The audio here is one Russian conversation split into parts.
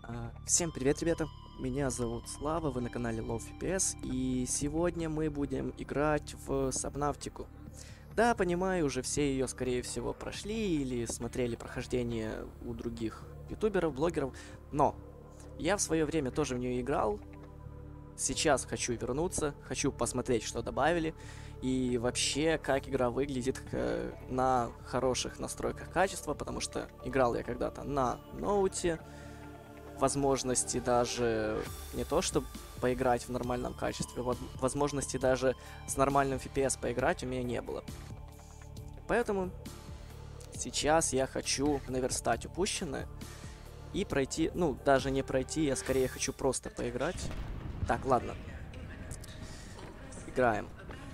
Всем привет, ребята! Меня зовут Слава, вы на канале LowFPS, и сегодня мы будем играть в Сабнавтику. Да, понимаю, уже все ее, скорее всего, прошли или смотрели прохождение у других ютуберов, блогеров, но я в свое время тоже в нее играл. Сейчас хочу вернуться, хочу посмотреть, что добавили, и вообще, как игра выглядит на хороших настройках качества, потому что играл я когда-то на ноуте. Возможности даже не то, чтобы поиграть в нормальном качестве, возможности даже с нормальным FPS поиграть у меня не было. Поэтому сейчас я хочу наверстать упущенное и пройти, ну, даже не пройти, я скорее хочу просто поиграть. Так, ладно. Играем.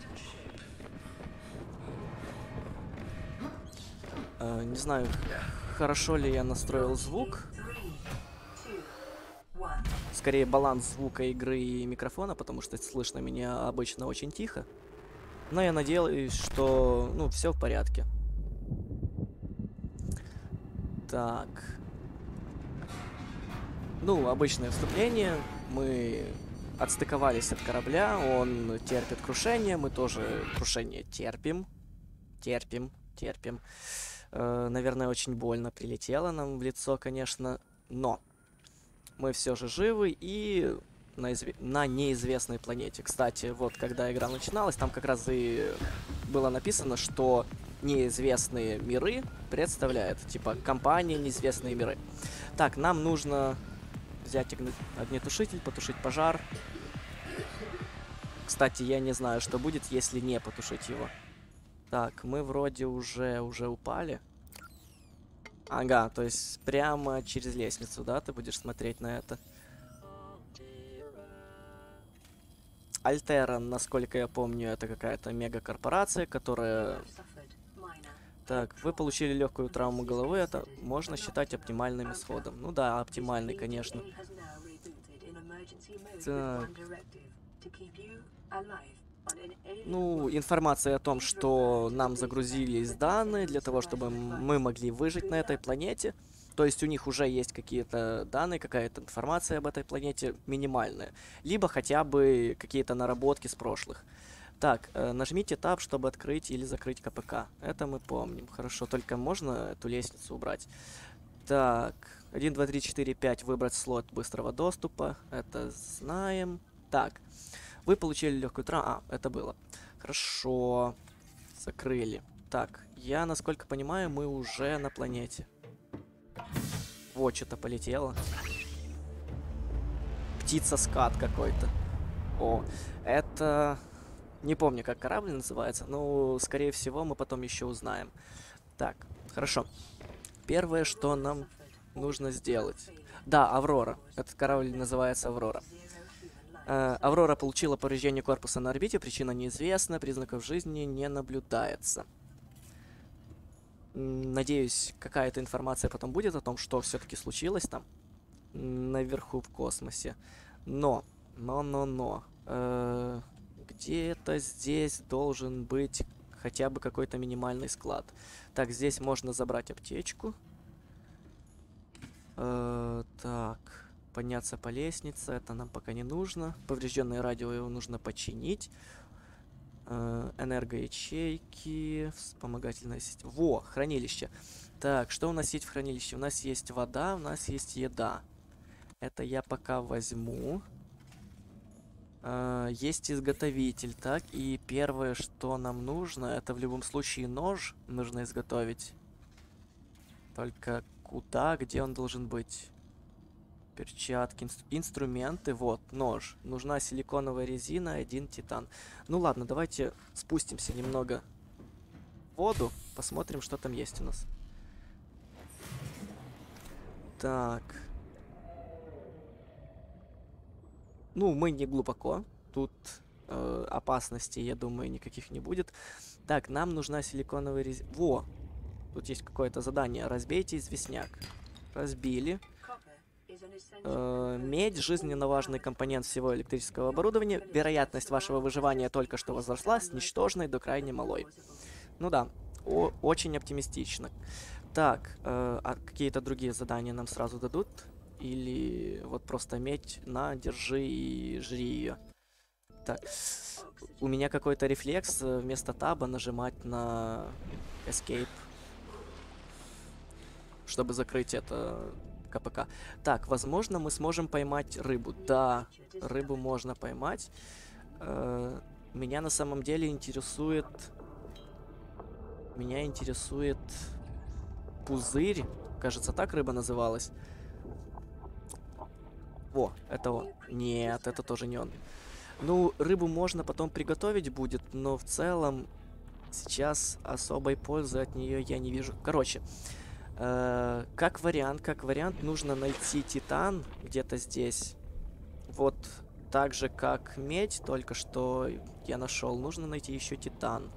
Не знаю, хорошо ли я настроил звук. Скорее баланс звука игры и микрофона, потому что слышно меня обычно очень тихо. Но я надеюсь, что, ну, все в порядке. Так. Ну, обычное вступление. Мы отстыковались от корабля, он терпит крушение, мы тоже крушение терпим. Терпим. Наверное, очень больно прилетело нам в лицо, конечно, но мы все же живы и на неизвестной планете. Кстати, вот когда игра начиналась, там как раз и было написано, что неизвестные миры представляют, типа, компания неизвестные миры. Так, нам нужно взять огнетушитель, потушить пожар. Кстати, я не знаю, что будет, если не потушить его. Так, мы вроде уже упали. Ага, то есть прямо через лестницу, да, ты будешь смотреть на это? Альтера, насколько я помню, это какая-то мегакорпорация, которая... Так, вы получили легкую травму головы, это можно считать оптимальным исходом. Ну да, оптимальный, конечно. Так. Ну, информация о том, что нам загрузились данные для того, чтобы мы могли выжить на этой планете. То есть у них уже есть какие-то данные, какая-то информация об этой планете минимальная. Либо хотя бы какие-то наработки с прошлых. Так, нажмите Tab, чтобы открыть или закрыть КПК. Это мы помним. Хорошо, только можно эту лестницу убрать. Так, 1, 2, 3, 4, 5. Выбрать слот быстрого доступа. Это знаем. Так, вы получили легкую травму. Это было. Хорошо. Закрыли. Так, я, насколько понимаю, мы уже на планете. Вот, что-то полетело. Птица-скат какой-то. О, это... Не помню, как корабль называется, но, скорее всего, мы потом еще узнаем. Так, хорошо. Первое, что нам нужно сделать. Да, Аврора. Этот корабль называется Аврора. Аврора получила повреждение корпуса на орбите, причина неизвестна, признаков жизни не наблюдается. Надеюсь, какая-то информация потом будет о том, что все-таки случилось там, наверху в космосе. Но. Где-то здесь должен быть хотя бы какой-то минимальный склад. Так, здесь можно забрать аптечку. Так, подняться по лестнице, это нам пока не нужно. Поврежденное радио его нужно починить. Энергоячейки, вспомогательная система. Во, хранилище. Так, что у нас есть в хранилище? У нас есть вода, у нас есть еда. Это я пока возьму. Есть изготовитель, так, и первое, что нам нужно, это в любом случае нож нужно изготовить. Только куда, где он должен быть? Перчатки, инструменты, вот, нож. Нужна силиконовая резина, 1 титан. Ну ладно, давайте спустимся немного в воду, посмотрим, что там есть у нас. Так. Ну, мы не глубоко. Тут опасностей, я думаю, никаких не будет. Так, нам нужна силиконовая резина. Во! Тут есть какое-то задание. Разбейте известняк. Разбили. Медь, жизненно важный компонент всего электрического оборудования. Вероятность вашего выживания только что возросла с ничтожной до крайне малой. Ну да, очень оптимистично. Так, а какие-то другие задания нам сразу дадут? или вот просто медь, на, держи и жри ее. Так, у меня какой-то рефлекс вместо таба нажимать на Escape, чтобы закрыть это КПК. Так, возможно, мы сможем поймать рыбу. Да, рыбу можно поймать. Меня на самом деле интересует... Меня интересует пузырь. Кажется, так рыба называлась. О, это он. Нет, это тоже не он. Ну, рыбу можно потом приготовить будет, но в целом сейчас особой пользы от нее я не вижу. Короче, как вариант, нужно найти титан где-то здесь. Вот так же, как медь, только что я нашел. Нужно найти еще титан.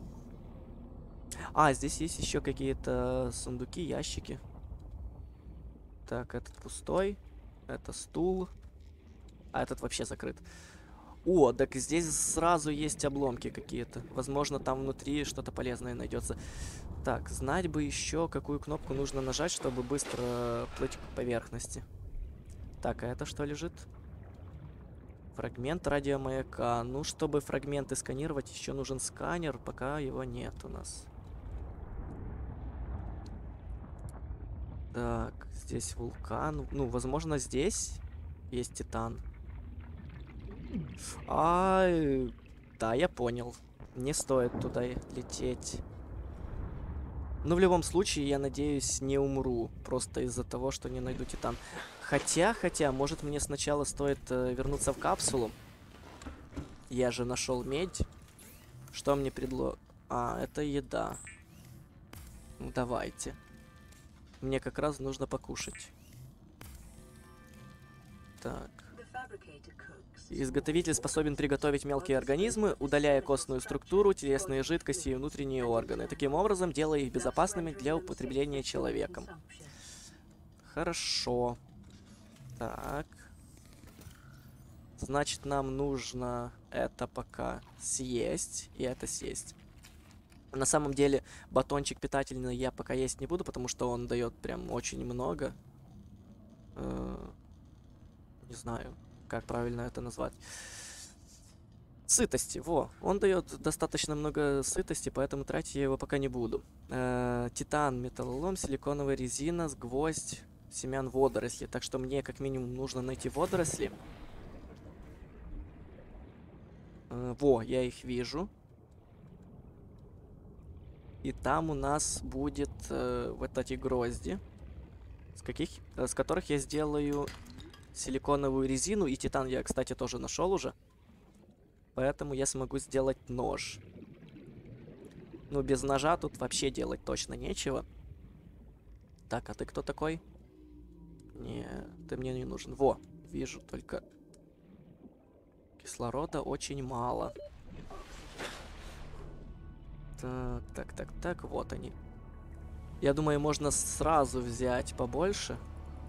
А, здесь есть еще какие-то сундуки, ящики. Так, этот пустой. Это стул. А этот вообще закрыт. О, так здесь сразу есть обломки какие-то. Возможно, там внутри что-то полезное найдется. Так, знать бы еще, какую кнопку нужно нажать, чтобы быстро плыть к поверхности. Так, а это что лежит? Фрагмент радиомаяка. Ну, чтобы фрагменты сканировать, еще нужен сканер, пока его нет у нас. Так, здесь вулкан. Ну, возможно, здесь есть титан. Да, я понял. Не стоит туда лететь. Но в любом случае, я надеюсь, не умру. Просто из-за того, что не найду титан. Хотя, может, мне сначала стоит вернуться в капсулу. Я же нашел медь. Что мне А, это еда. Ну, давайте. Мне как раз нужно покушать. Так. Изготовитель способен приготовить мелкие организмы, удаляя костную структуру, телесные жидкости и внутренние органы, таким образом делая их безопасными для употребления человеком. Хорошо. Так. Значит, нам нужно это пока съесть и это съесть. На самом деле, батончик питательный я пока есть не буду, потому что он дает прям очень много. Не знаю, как правильно это назвать. Сытости, во. Он дает достаточно много сытости, поэтому тратить я его пока не буду. Титан, металлолом, силиконовая резина, гвоздь, семян водоросли. Так что мне как минимум нужно найти водоросли. Во, я их вижу. И там у нас будет вот эти грозди, с которых я сделаю силиконовую резину. И титан я, кстати, тоже нашел уже. Поэтому я смогу сделать нож. Ну, без ножа тут вообще делать точно нечего. Так, а ты кто такой? Не, ты мне не нужен. Во, вижу, только кислорода очень мало. Так, вот они. Я думаю, можно сразу взять побольше.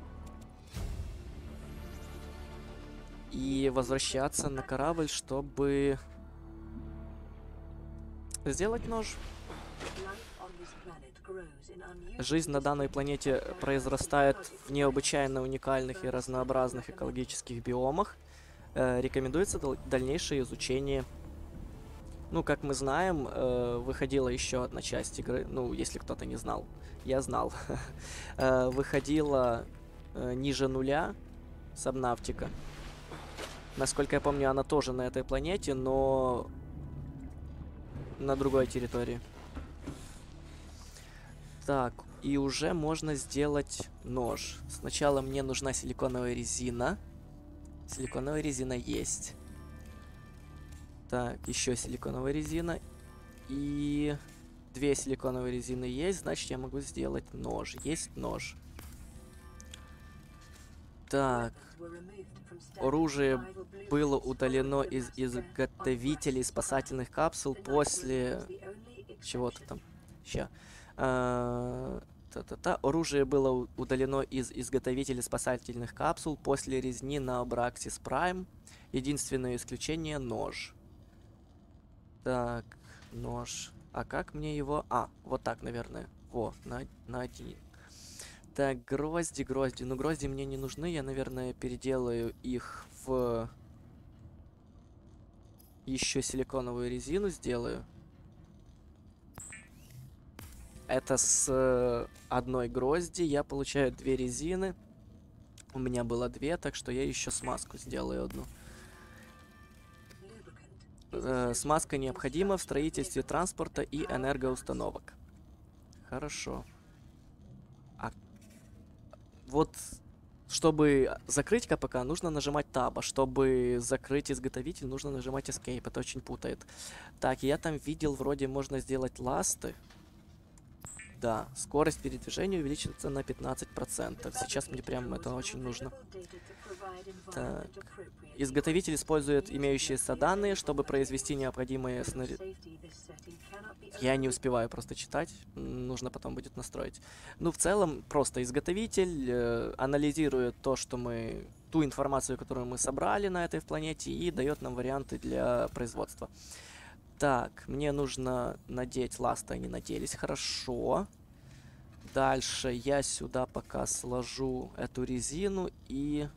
И возвращаться на корабль, чтобы сделать нож. Жизнь на данной планете произрастает в необычайно уникальных и разнообразных экологических биомах. Рекомендуется дальнейшее изучение. Ну, как мы знаем, выходила еще одна часть игры. Ну, если кто-то не знал. Я знал. Выходила ниже нуля Сабнавтика. Насколько я помню, она тоже на этой планете, но на другой территории. Так, и уже можно сделать нож. Сначала мне нужна силиконовая резина. Силиконовая резина есть. Так, еще силиконовая резина. И 2 силиконовые резины есть, значит, я могу сделать нож. Есть нож. Так. Оружие было удалено из изготовителей спасательных капсул после... Чего-то там. Ща. Оружие было удалено из изготовителей спасательных капсул после резни на Абраксис Прайм. Единственное исключение — нож. Так, нож. А как мне его... А, вот так, наверное. Во, на один. Так, грозди, грозди. Ну, грозди мне не нужны. Я, наверное, переделаю их в еще силиконовую резину сделаю. Это с одной грозди я получаю 2 резины. У меня было 2, так что я еще смазку сделаю одну. Смазка необходима в строительстве транспорта и энергоустановок. Хорошо. А вот, чтобы закрыть КПК, нужно нажимать Tab, а чтобы закрыть изготовитель, нужно нажимать Escape. Это очень путает. Так, я там видел, вроде можно сделать ласты. Да, скорость передвижения увеличится на 15%. Сейчас мне прям это очень нужно. Так. Изготовитель использует имеющиеся данные, чтобы произвести необходимые Я не успеваю просто читать, нужно потом будет настроить. Ну, в целом, просто изготовитель анализирует то, что мы... ту информацию, которую мы собрали на этой планете, и дает нам варианты для производства. Так, мне нужно надеть ласты, они наделись, хорошо. Дальше я сюда пока сложу эту резину и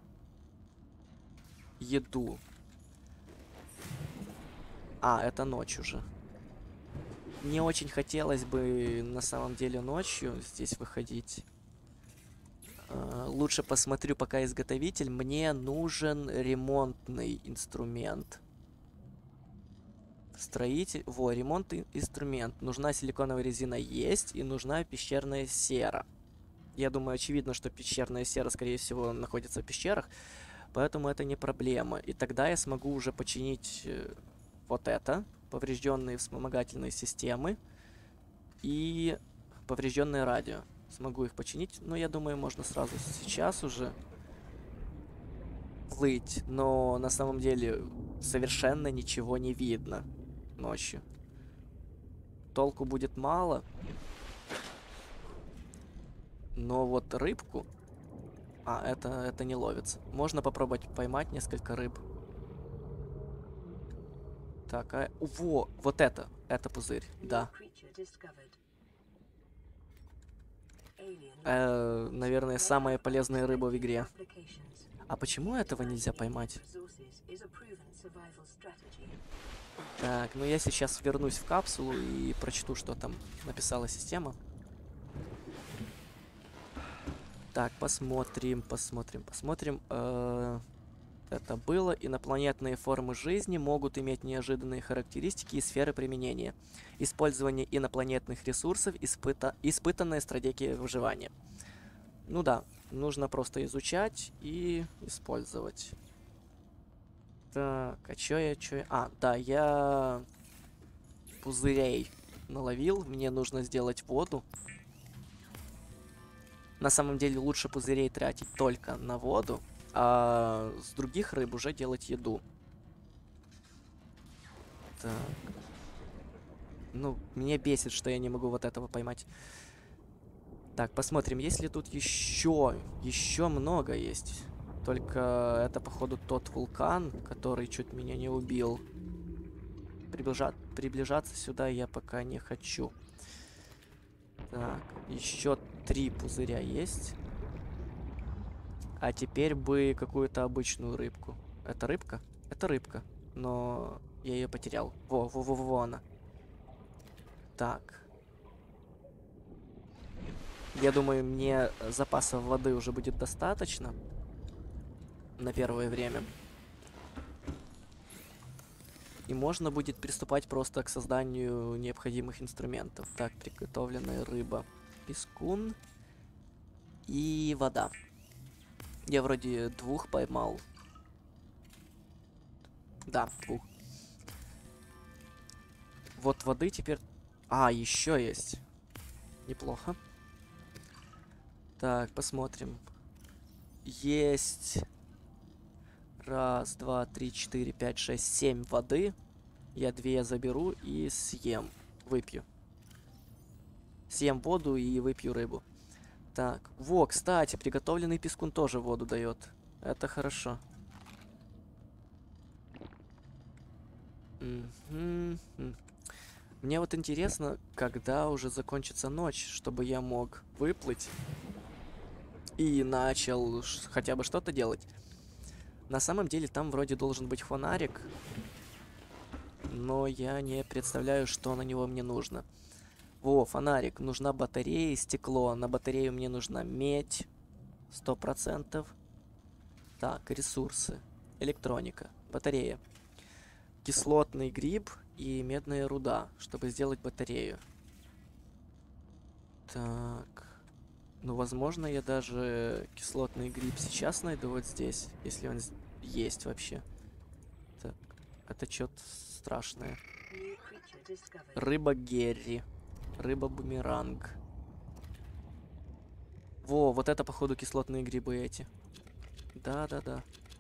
еду. А, это ночь уже. Не очень хотелось бы на самом деле ночью здесь выходить. Лучше посмотрю пока изготовитель. Мне нужен ремонтный инструмент. Строитель. Во, ремонтный инструмент. Нужна силиконовая резина есть и нужна пещерная сера. Я думаю, очевидно, что пещерная сера, скорее всего, находится в пещерах. Поэтому это не проблема. И тогда я смогу уже починить вот это. Поврежденные вспомогательные системы. И поврежденное радио. Смогу их починить. Но я думаю, можно сразу сейчас уже плыть. Но на самом деле совершенно ничего не видно ночью. Толку будет мало. Но вот рыбку... А, это не ловится. Можно попробовать поймать несколько рыб. Так, во, вот это. Это пузырь, да. Наверное, самая полезная рыба в игре. А почему этого нельзя поймать? Так, ну я сейчас вернусь в капсулу и прочту, что там написала система. Так, посмотрим. Это было. Инопланетные формы жизни могут иметь неожиданные характеристики и сферы применения. Использование инопланетных ресурсов испытанная стратегия выживания. Ну да, нужно просто изучать и использовать. Так, а чё я... А, да, я пузырей наловил. Мне нужно сделать воду. На самом деле лучше пузырей тратить только на воду, а с других рыб уже делать еду. Так. Ну, меня бесит, что я не могу вот этого поймать. Так, посмотрим, есть ли тут еще... Еще много есть. Только это, походу, тот вулкан, который чуть меня не убил. Приближаться сюда я пока не хочу. Так, еще 3 пузыря есть. А теперь бы какую-то обычную рыбку. Это рыбка? Это рыбка. Но я ее потерял. Во она. Так. Я думаю, мне запасов воды уже будет достаточно. На первое время. И можно будет приступать просто к созданию необходимых инструментов. Так, приготовленная рыба. Пескун. И вода. Я вроде 2 поймал. Да, 2. Вот воды теперь... А, еще есть. Неплохо. Так, посмотрим. Есть... 1, 2, 3, 4, 5, 6, 7 воды. Я 2 заберу и съем. Выпью. Съем воду и выпью рыбу. Так, во, кстати, приготовленный пескун тоже воду дает. Это хорошо. Мне вот интересно, когда уже закончится ночь, чтобы я мог выплыть и начал хотя бы что-то делать. На самом деле там вроде должен быть фонарик, но я не представляю, что на него мне нужно. Во, фонарик. Нужна батарея и стекло. На батарею мне нужна медь. 100%. Так, ресурсы. Электроника. Батарея. Кислотный гриб и медная руда, чтобы сделать батарею. Так. Ну, возможно, я даже кислотный гриб сейчас найду вот здесь, если он есть вообще. Так, это что-то страшное. Рыба Герри. Рыба-бумеранг. Во, вот это, походу, кислотные грибы эти. Да-да-да.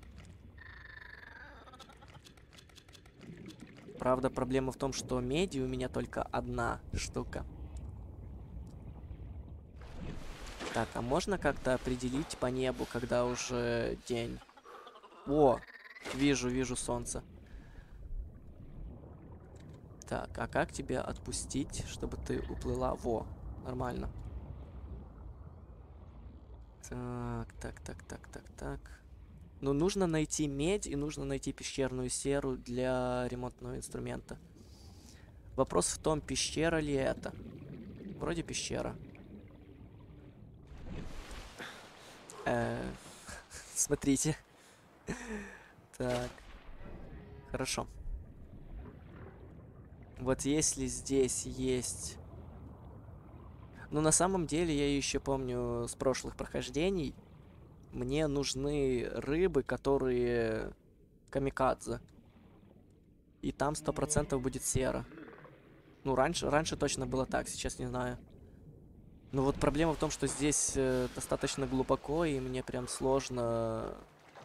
Правда, проблема в том, что меди у меня только одна штука. Так, а можно как-то определить по небу, когда уже день? О, вижу солнце. Так, а как тебя отпустить, чтобы ты уплыла? Во, нормально. Так. Ну, нужно найти медь и нужно найти пещерную серу для ремонтного инструмента. Вопрос в том, пещера ли это. Вроде пещера. Смотрите. Так. Хорошо. Вот если здесь есть... Ну, на самом деле, я еще помню с прошлых прохождений, мне нужны рыбы, которые камикадзе. И там 100% будет сера. Ну, раньше точно было так, сейчас не знаю. Но вот проблема в том, что здесь достаточно глубоко, и мне прям сложно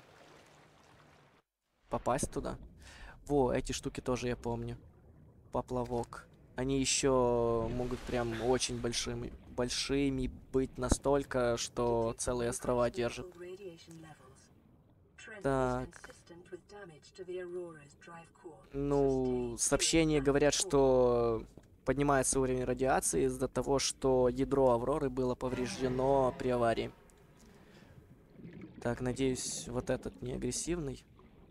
попасть туда. Во, эти штуки тоже я помню. Поплавок. Они еще могут прям очень большими быть настолько, что целые острова держат. Так. Ну, сообщения говорят, что поднимается уровень радиации из-за того, что ядро Авроры было повреждено при аварии. Так, надеюсь, вот этот не агрессивный.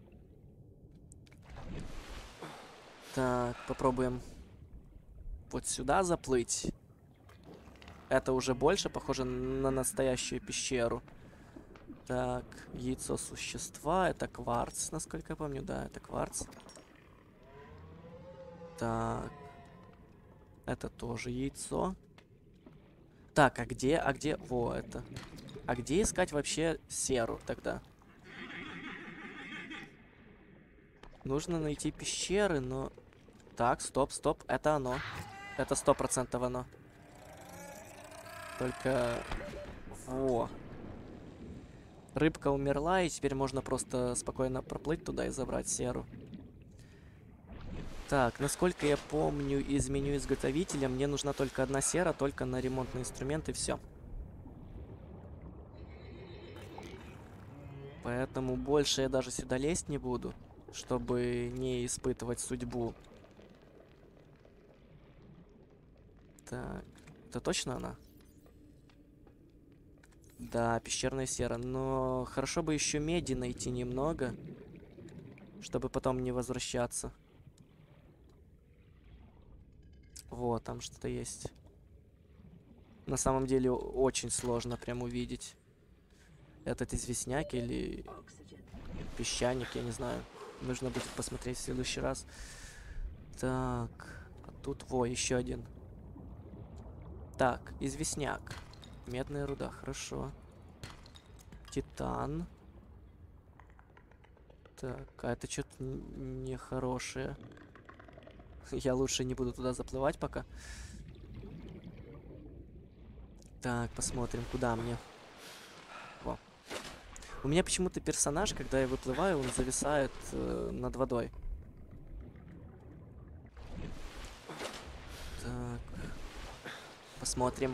Так, попробуем вот сюда заплыть. Это уже больше похоже на настоящую пещеру. Так, яйцо существа. Это кварц, насколько я помню. Да, это кварц. Так. Это тоже яйцо. Так, а где? Во, это. А где искать вообще серу тогда? Нужно найти пещеры, но... Так, стоп. Это оно. Это 100% оно. Только... Во. Рыбка умерла, и теперь можно просто спокойно проплыть туда и забрать серу. Так, насколько я помню из меню изготовителя, мне нужна только одна сера, только на ремонтный инструмент, и все. Поэтому больше я даже сюда лезть не буду, чтобы не испытывать судьбу. Так, это точно она? Да, пещерная сера. Но хорошо бы еще меди найти немного, чтобы потом не возвращаться. Вот, там что-то есть. На самом деле очень сложно прям увидеть. Этот известняк или песчаник, я не знаю. Нужно будет посмотреть в следующий раз. Так, а тут, во, еще один. Так, известняк. Медная руда, хорошо. Титан. Так, а это что-то нехорошее. Я лучше не буду туда заплывать пока. Так, посмотрим, куда мне. Во. У меня почему-то персонаж, когда я выплываю, он зависает над водой. Так. Посмотрим.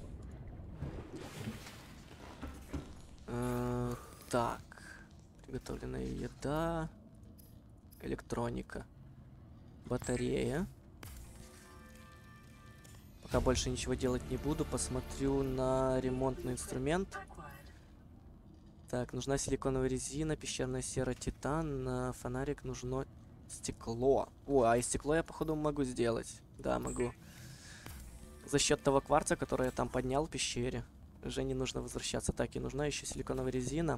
Так. Приготовленная еда. Электроника. Батарея. Пока больше ничего делать не буду. Посмотрю на ремонтный инструмент. Так, нужна силиконовая резина, пещерная сера, титан, на фонарик нужно стекло. О, а из стекло я, походу, могу сделать. Да, могу. За счет того кварца, который я там поднял в пещере. Уже не нужно возвращаться. Так, и нужна еще силиконовая резина.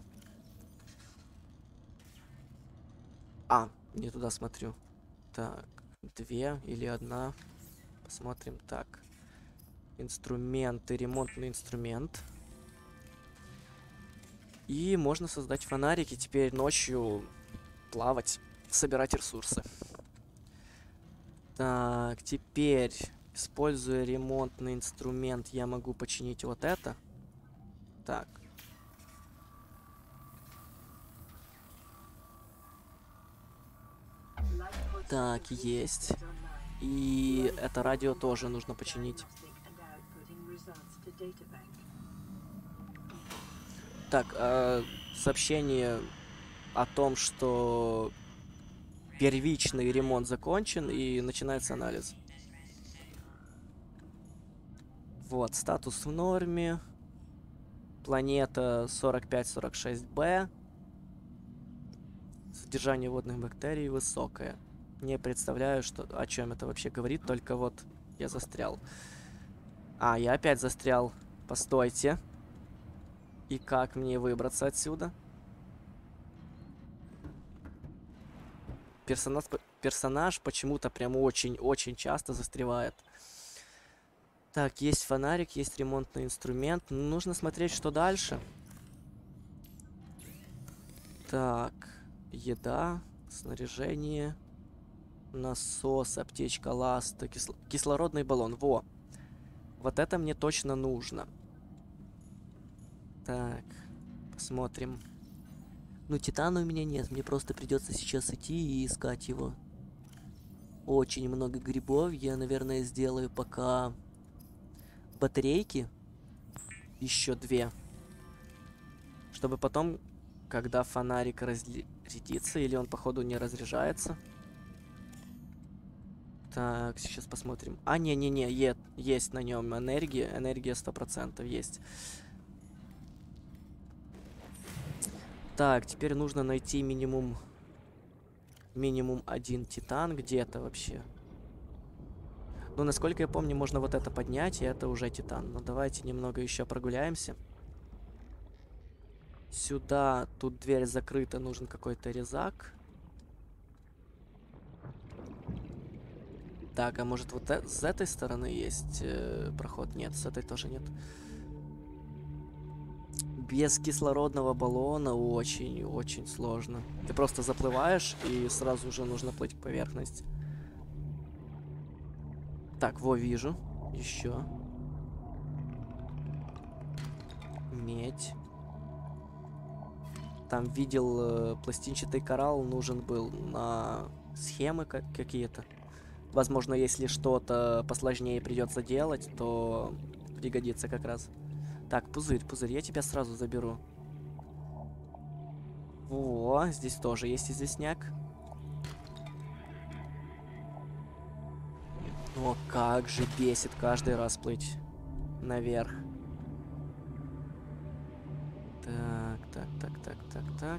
А, не туда смотрю. Так, 2 или 1. Посмотрим. Так. Инструменты, ремонтный инструмент. И можно создать фонарики. Теперь ночью плавать, собирать ресурсы. Так, теперь, используя ремонтный инструмент, я могу починить вот это. Так. Так, есть. И это радио тоже нужно починить. Так, сообщение о том, что первичный ремонт закончен и начинается анализ. Вот, статус в норме. Планета 45-46b. Содержание водных бактерий высокое. Не представляю, о чем это вообще говорит, только вот я застрял. А, я опять застрял. Постойте. И как мне выбраться отсюда? Персонаж почему-то прям очень-очень часто застревает. Так, есть фонарик, есть ремонтный инструмент. Нужно смотреть, что дальше. Так, еда, снаряжение, насос, аптечка, ласта, кислородный баллон. Во! Вот это мне точно нужно. Так, посмотрим. Ну, титана у меня нет, мне просто придется сейчас идти и искать его. Очень много грибов, я, наверное, сделаю пока батарейки. Еще 2. Чтобы потом, когда фонарик разрядится, или он, походу, не разряжается. Так, сейчас посмотрим. А, не-не-не, есть на нем энергия. Энергия 100% есть. Так, теперь нужно найти минимум 1 титан где-то вообще. Ну, насколько я помню, можно вот это поднять, и это уже титан. Но давайте немного еще прогуляемся. Сюда, тут дверь закрыта, нужен какой-то резак. Так, а может вот с этой стороны есть проход? Нет, с этой тоже нет. Без кислородного баллона очень-очень сложно. Ты просто заплываешь, и сразу же нужно плыть к поверхности. Так, во, вижу. Еще. Медь. Там видел пластинчатый коралл, нужен был на схемы какие-то. Возможно, если что-то посложнее придется делать, то пригодится как раз. Так, пузырь, я тебя сразу заберу. Во, здесь тоже есть известняк. О, как же бесит каждый раз плыть наверх. Так.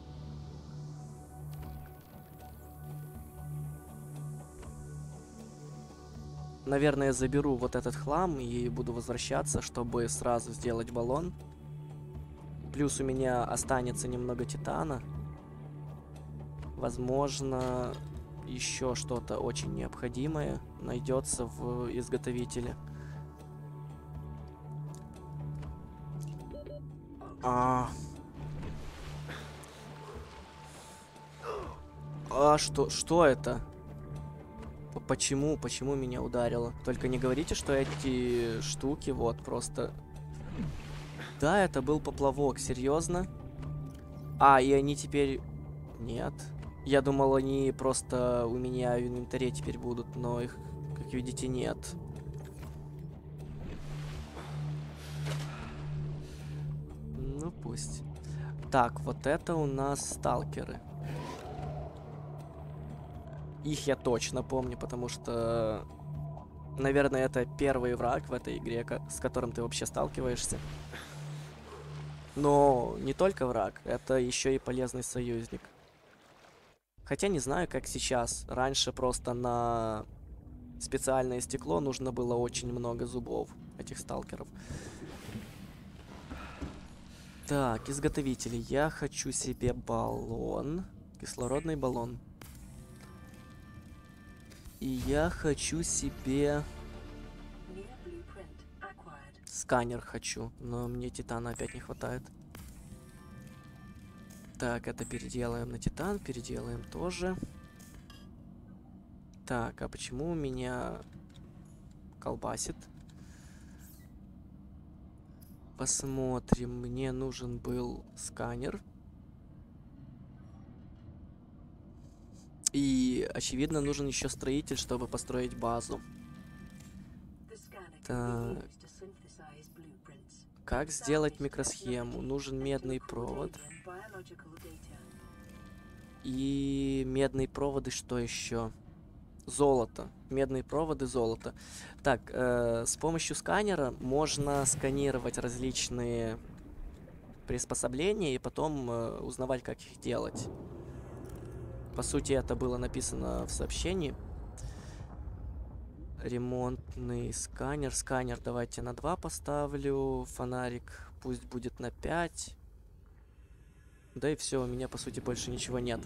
Наверное, заберу вот этот хлам и буду возвращаться, чтобы сразу сделать баллон. Плюс у меня останется немного титана. Возможно, еще что-то очень необходимое найдется в изготовителе. Что это? Почему меня ударило? Только не говорите, что эти штуки вот просто... Да, это был поплавок, серьезно? А, и они теперь... Нет. Я думал, они просто у меня в инвентаре теперь будут, но их, как видите, нет. Ну, пусть. Так, вот это у нас сталкеры. Их я точно помню, потому что, наверное, это первый враг в этой игре, с которым ты вообще сталкиваешься. Но не только враг, это еще и полезный союзник. Хотя не знаю, как сейчас. Раньше просто на специальное стекло нужно было очень много зубов этих сталкеров. Так, изготовители. Я хочу себе баллон. Кислородный баллон. И я хочу себе... Сканер хочу, но мне титана опять не хватает. Так, это переделаем на титан, переделаем тоже. Так, а почему у меня колбасит? Посмотрим, мне нужен был сканер. И, очевидно, нужен еще строитель, чтобы построить базу. Так. Как сделать микросхему? Нужен медный провод. И медные проводы, что еще? Золото. Медные проводы, золото. Так, с помощью сканера можно сканировать различные приспособления и потом узнавать, как их делать. По сути, это было написано в сообщении. Ремонтный сканер. Сканер давайте на 2 поставлю. Фонарик пусть будет на 5. Да и все, у меня по сути больше ничего нет.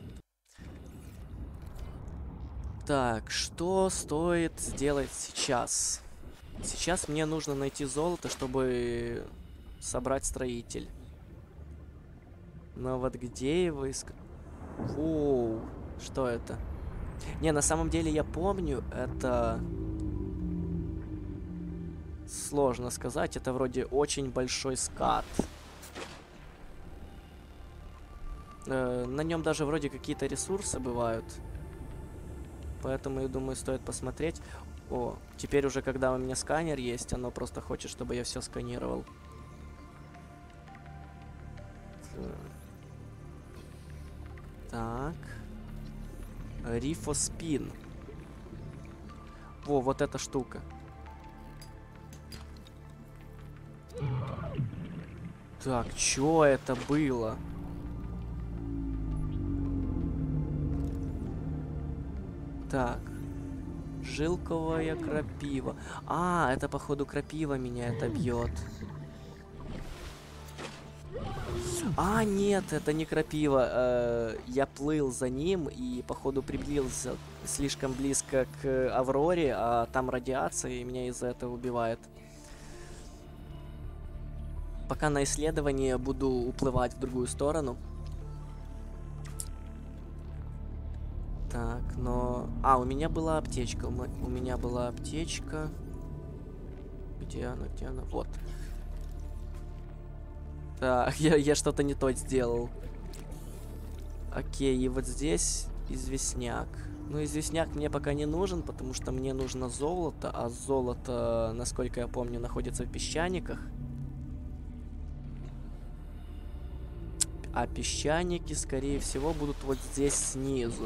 Так, что стоит сделать сейчас? Сейчас мне нужно найти золото, чтобы собрать строитель. Но вот где его искать? Воу, что это? Не, на самом деле я помню, это... Сложно сказать, это вроде очень большой скат. На нем даже вроде какие-то ресурсы бывают. Поэтому, я думаю, стоит посмотреть. О, теперь уже, когда у меня сканер есть, оно просто хочет, чтобы я все сканировал. Так. Рифоспин. Во, вот эта штука. Так, чё это было? Так. Жилковая крапива. А, это походу крапива меня это бьет. А, нет, это не крапива. Я плыл за ним и, походу, приблизился слишком близко к Авроре, а там радиация, и меня из-за этого убивает. Пока на исследование буду уплывать в другую сторону. Так, но... А, у меня была аптечка. У меня была аптечка. Где она? Где она? Вот. Так, я что-то не то сделал. Окей, и вот здесь известняк. Ну, известняк мне пока не нужен, потому что мне нужно золото. А золото, насколько я помню, находится в песчаниках. А песчаники, скорее всего, будут вот здесь снизу.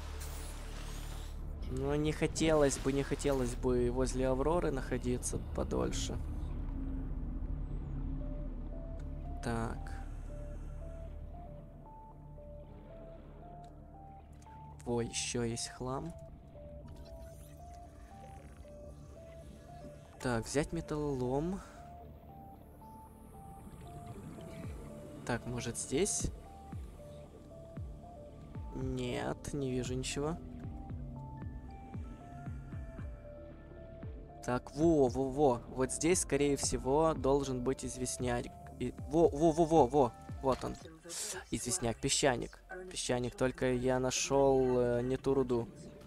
Но не хотелось бы возле Авроры находиться подольше. Так. Ой, еще есть хлам. Так, взять металлолом. Так, может здесь? Нет, не вижу ничего. Так, во. Вот здесь, скорее всего, должен быть известняк. Во. Вот он. Известняк, песчаник. Песчаник, только я нашел не ту руду.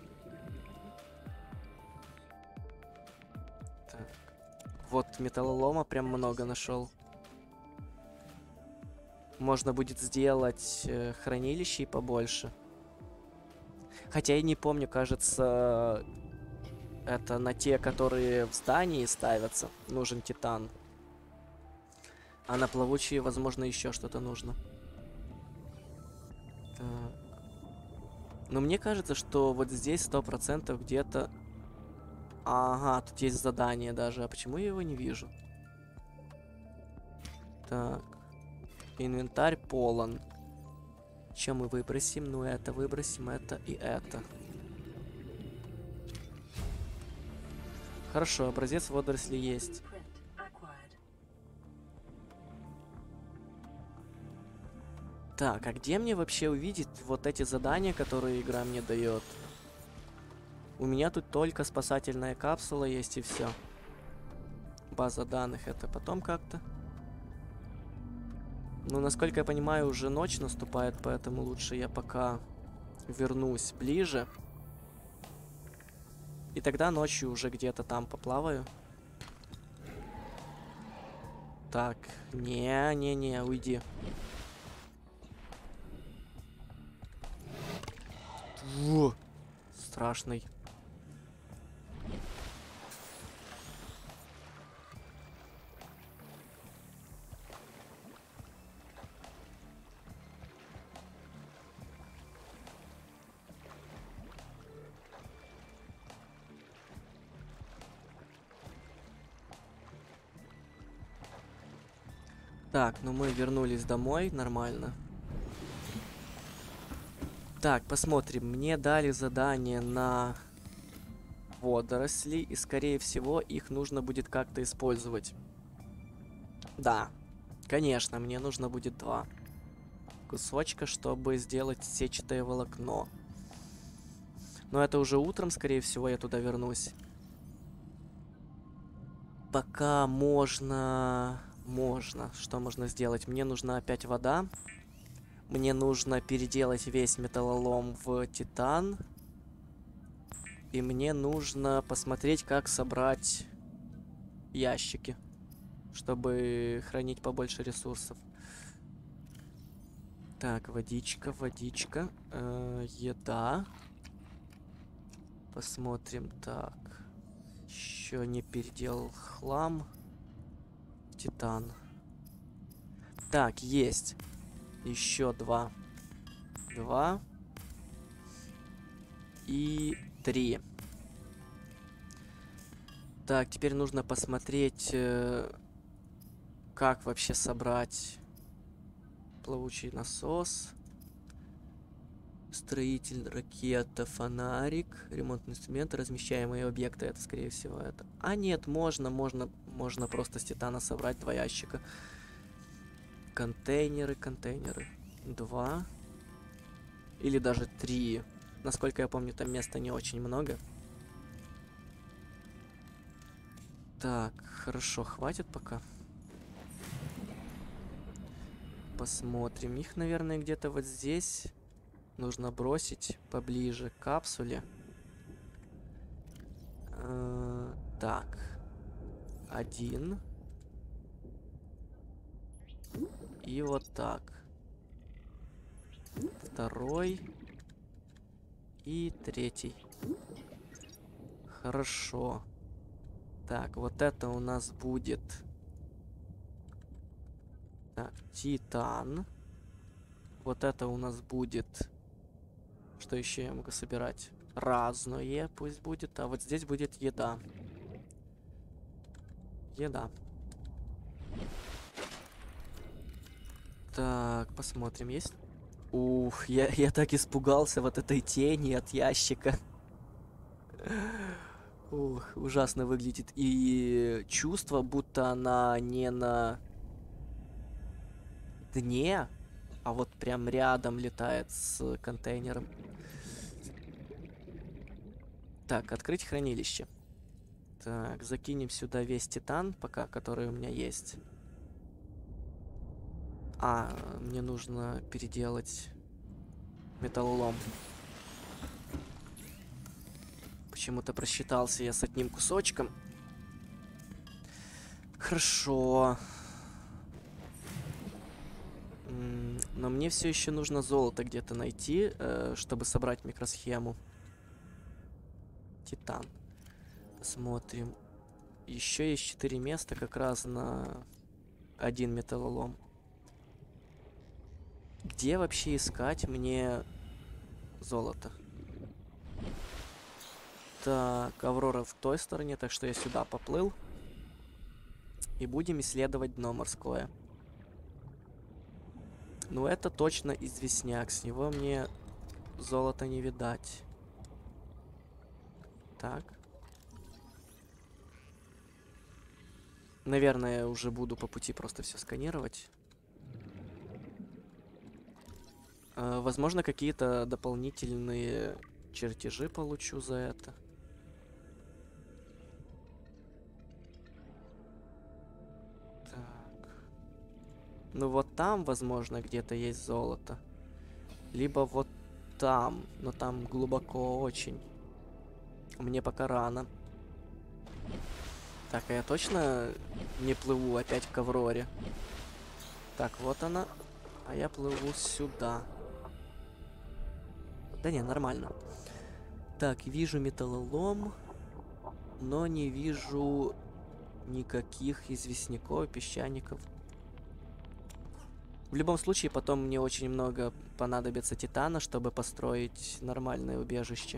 Так. Вот металлолома прям много нашел. Можно будет сделать хранилище и побольше. Хотя я не помню, кажется, это на те, которые в здании ставятся, нужен титан. А на плавучие, возможно, еще что-то нужно. Так. Но мне кажется, что вот здесь 100% где-то... Ага, тут есть задание даже. А почему я его не вижу? Так. Инвентарь полон. Чем мы выбросим? Ну, это выбросим, это и это. Хорошо, образец водорослей есть. Так, а где мне вообще увидеть вот эти задания, которые игра мне дает? У меня тут только спасательная капсула есть и все. База данных это потом как-то. Ну, насколько я понимаю, уже ночь наступает, поэтому лучше я пока вернусь ближе. И тогда ночью уже где-то там поплаваю. Так, не-не-не, уйди. Во, страшный. Так, ну мы вернулись домой, нормально. Так, посмотрим. Мне дали задание на водоросли, и, скорее всего, их нужно будет как-то использовать. Да, конечно, мне нужно будет 2 кусочка, чтобы сделать сетчатое волокно. Но это уже утром, скорее всего, я туда вернусь. Пока можно... Что можно сделать? Мне нужна опять вода. Мне нужно переделать весь металлолом в титан. И мне нужно посмотреть, как собрать ящики, чтобы хранить побольше ресурсов. Так, водичка, водичка. Еда. Посмотрим. Так. Еще не переделал хлам. Титан. Так, есть. Еще 2. 2. И 3. Так, теперь нужно посмотреть, как вообще собрать плавучий насос. Строитель, ракета, фонарик, ремонтный инструмент, размещаемые объекты. Это, скорее всего, это. А нет, можно просто с титана собрать 2 ящика. Контейнеры. 2. Или даже 3. Насколько я помню, там места не очень много. Так, хорошо, хватит пока. Посмотрим. Их, наверное, где-то вот здесь нужно бросить поближе к капсуле. Так. 1. И вот так. 2. И 3. Хорошо. Так, вот это у нас будет... Так, титан. Вот это у нас будет... Что еще я могу собирать? Разное пусть будет. А вот здесь будет еда. Еда. Так, посмотрим, есть? Ух, я так испугался вот этой тени от ящика. Ух, ужасно выглядит. И чувство, будто она не на дне, а вот прям рядом летает с контейнером. Так, открыть хранилище. Так, закинем сюда весь титан, пока, который у меня есть. А, мне нужно переделать металлолом. Почему-то просчитался я с одним кусочком. Хорошо. Но мне все еще нужно золото где-то найти, чтобы собрать микросхему. Титан. Посмотрим. Еще есть 4 места как раз на 1 металлолом. Где вообще искать мне золото? Так, Аврора в той стороне, так что я сюда поплыл. И будем исследовать дно морское. Ну, это точно известняк. С него мне золота не видать. Так. Наверное, уже буду по пути просто все сканировать. Возможно, какие-то дополнительные чертежи получу за это. Так. Ну вот там, возможно, где-то есть золото. Либо вот там. Но там глубоко очень. Мне пока рано. Так, а я точно не плыву опять к Авроре? Так, вот она. А я плыву сюда. Да не, нормально. Так, вижу металлолом, но не вижу никаких известняков, песчаников. В любом случае, потом мне очень много понадобится титана, чтобы построить нормальное убежище.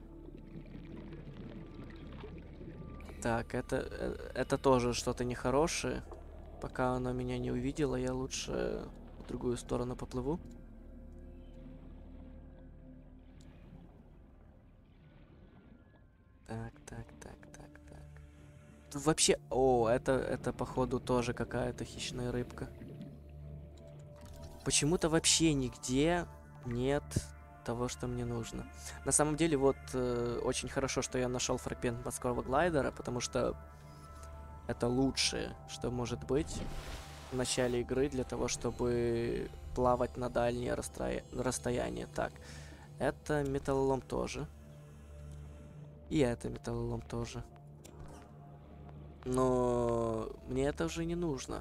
Так, это тоже что-то нехорошее. Пока оно меня не увидело, я лучше в другую сторону поплыву. Так. Тут вообще... О, это походу тоже какая-то хищная рыбка. Почему-то вообще нигде нет того, что мне нужно. На самом деле, вот очень хорошо, что я нашел фрагмент морского глайдера, потому что это лучшее, что может быть в начале игры для того, чтобы плавать на дальние расстояния. Так, это металлолом тоже. И это металлолом тоже. Но мне это уже не нужно.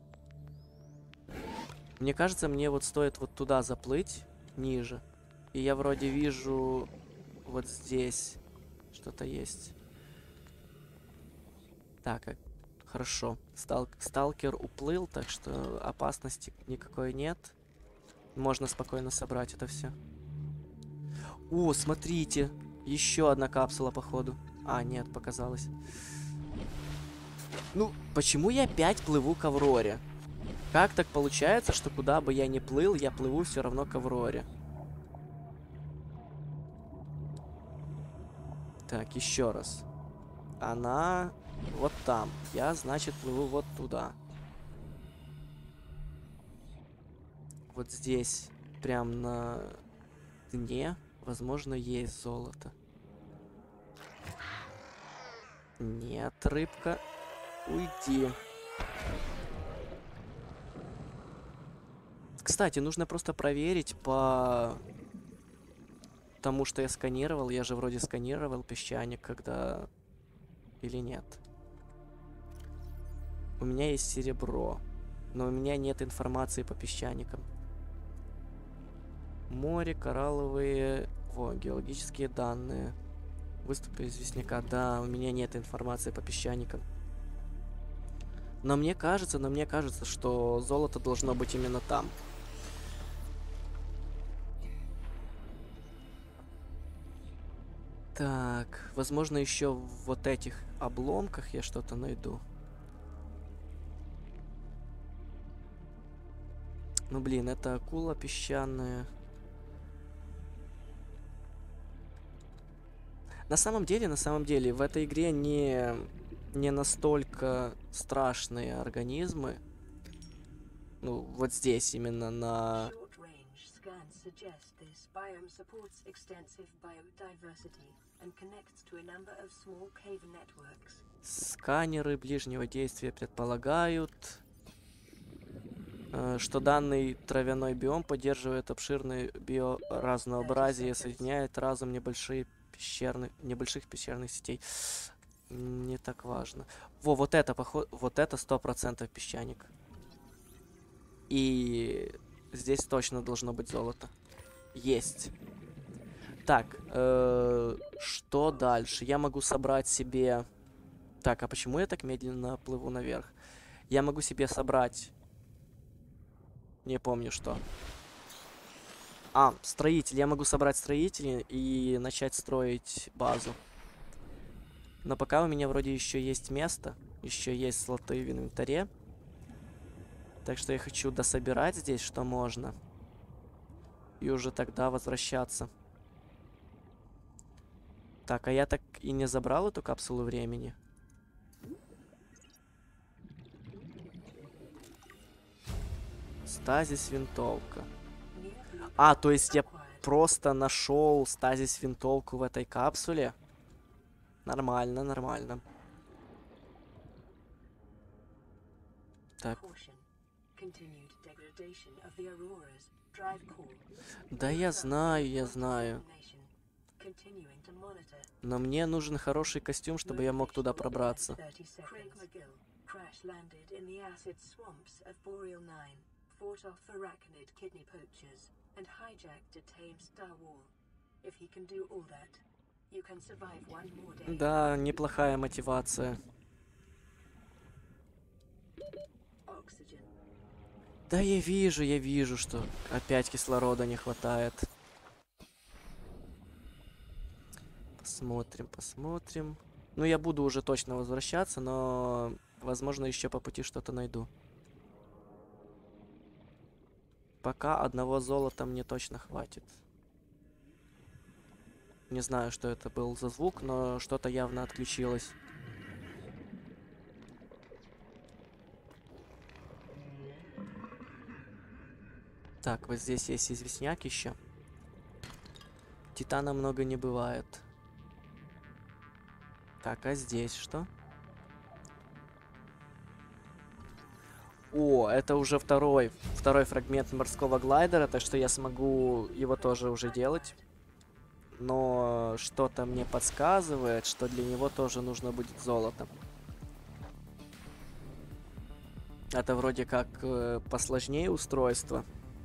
Мне кажется, мне вот стоит вот туда заплыть, ниже. И я вроде вижу вот здесь что-то есть. Так, хорошо. Сталкер уплыл, так что опасности никакой нет. Можно спокойно собрать это все. О, смотрите! Еще одна капсула, походу. А, нет, показалось. Ну, почему я опять плыву к Авроре? Как так получается, что куда бы я ни плыл, я плыву все равно к Авроре? Так, еще раз. Она вот там. Я, значит, плыву вот туда. Вот здесь, прям на дне, возможно, есть золото. Нет, рыбка. Уйди. Кстати, нужно просто проверить по тому, что я сканировал. Я же вроде сканировал песчаник, когда... Или нет? У меня есть серебро, но у меня нет информации по песчаникам. Море, коралловые... Во, геологические данные. Выступы известняка. Да, у меня нет информации по песчаникам. Но мне кажется, что золото должно быть именно там. Так, возможно, еще в вот этих обломках я что-то найду. Ну, блин, это акула песчаная. На самом деле, в этой игре не настолько страшные организмы. Ну, вот здесь именно на... Сканеры ближнего действия предполагают, что данный травяной биом поддерживает обширное биоразнообразие и соединяет разом небольших пещерных сетей. Не так важно. Вот это, вот это 100% песчаник. И здесь точно должно быть золото. Есть. Так, что дальше? Я могу собрать себе... Так, а почему я так медленно плыву наверх? Я могу себе собрать... Не помню что. А, строитель. Я могу собрать строителей и начать строить базу. Но пока у меня вроде еще есть место. Еще есть слоты в инвентаре. Так что я хочу дособирать здесь, что можно. И уже тогда возвращаться. Так, а я так и не забрал эту капсулу времени. Стазис винтовка. А, то есть я просто нашел стазис винтовку в этой капсуле. Нормально, нормально. Так. Да я знаю, я знаю. Но мне нужен хороший костюм, чтобы я мог туда пробраться. Да, неплохая мотивация. Да я вижу, что опять кислорода не хватает. Посмотрим, посмотрим. Ну, я буду уже точно возвращаться, но, возможно, еще по пути что-то найду. Пока одного золота мне точно хватит. Не знаю, что это был за звук, но что-то явно отключилось. Так, вот здесь есть известняк еще. Титана много не бывает. Так, а здесь что? О, это уже второй фрагмент морского глайдера, так что я смогу его тоже уже делать. Но что-то мне подсказывает, что для него тоже нужно будет золото. Это вроде как посложнее устройство.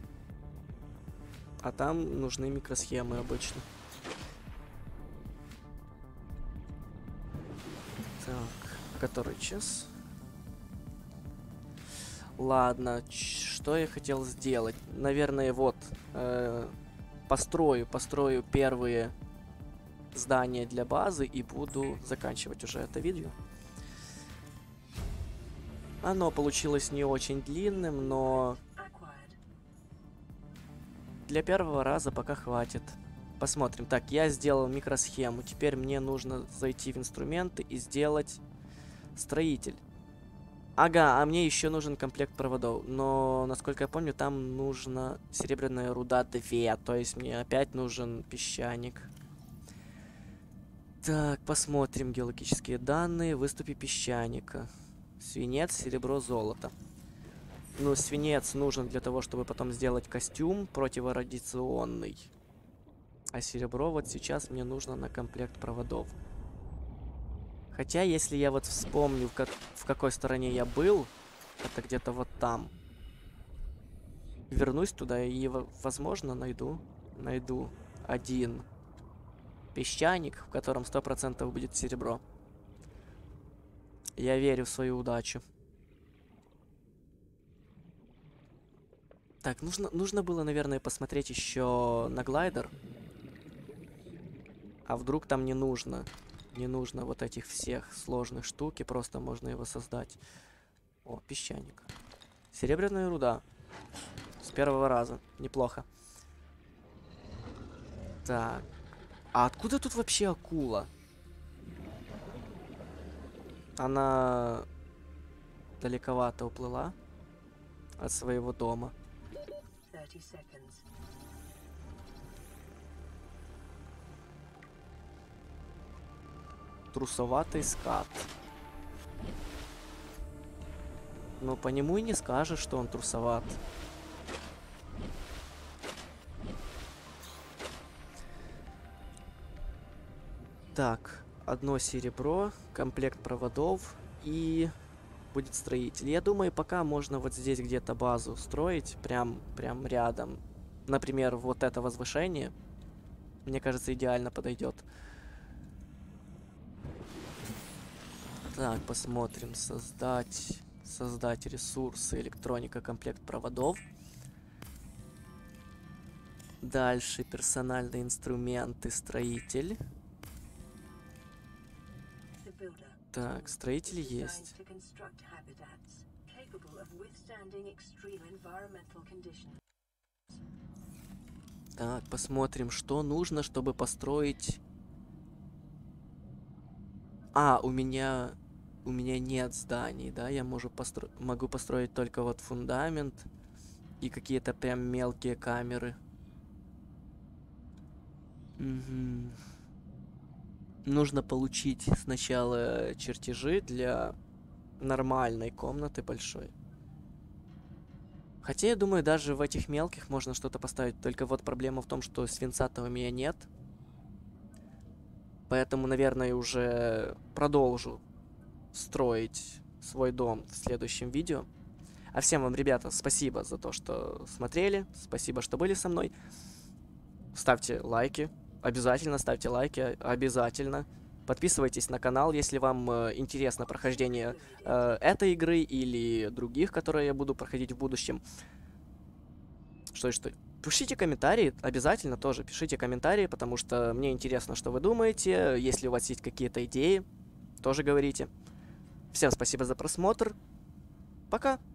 А там нужны микросхемы обычно. Так, который час? Ладно, что я хотел сделать? Наверное, вот, построю первые здания для базы и буду заканчивать уже это видео. Оно получилось не очень длинным, но для первого раза пока хватит. Посмотрим. Так, я сделал микросхему. Теперь мне нужно зайти в инструменты и сделать строитель. Ага, а мне еще нужен комплект проводов. Но, насколько я помню, там нужна серебряная руда 2. То есть мне опять нужен песчаник. Так, посмотрим геологические данные. Выступи песчаника. Свинец, серебро, золото. Ну, свинец нужен для того, чтобы потом сделать костюм противорадиационный. А серебро вот сейчас мне нужно на комплект проводов. Хотя, если я вот вспомню, в какой стороне я был, это где-то вот там. Вернусь туда и, возможно, найду один песчаник, в котором 100% будет серебро. Я верю в свою удачу. Так, нужно было, наверное, посмотреть еще на глайдер. А вдруг там не нужно? Не нужно вот этих всех сложных штук, и просто можно его создать. О, песчаник. Серебряная руда. С первого раза. Неплохо. Так. А откуда тут вообще акула? Она далековато уплыла от своего дома. Трусоватый скат. Но по нему и не скажешь, что он трусоват. Так, одно серебро, комплект проводов и будет строитель. Я думаю, пока можно вот здесь где-то базу строить, прям рядом. Например, вот это возвышение, мне кажется, идеально подойдет. Так, посмотрим. Создать ресурсы, электроника, комплект проводов. Дальше персональные инструменты, строитель. Так, строитель есть. Так, посмотрим, что нужно, чтобы построить... А, у меня нет зданий, да? Я могу построить только вот фундамент и какие-то прям мелкие камеры. Угу. Нужно получить сначала чертежи для нормальной комнаты большой. Хотя, я думаю, даже в этих мелких можно что-то поставить. Только вот проблема в том, что свинца-то у меня нет. Поэтому, наверное, уже продолжу строить свой дом в следующем видео. А всем вам, ребята, спасибо за то, что смотрели. Спасибо, что были со мной. Ставьте лайки. Обязательно ставьте лайки. Обязательно. Подписывайтесь на канал, если вам интересно прохождение этой игры или других, которые я буду проходить в будущем. Что. Пишите комментарии, обязательно тоже пишите комментарии, потому что мне интересно, что вы думаете. Если у вас есть какие-то идеи, тоже говорите. Всем спасибо за просмотр. Пока!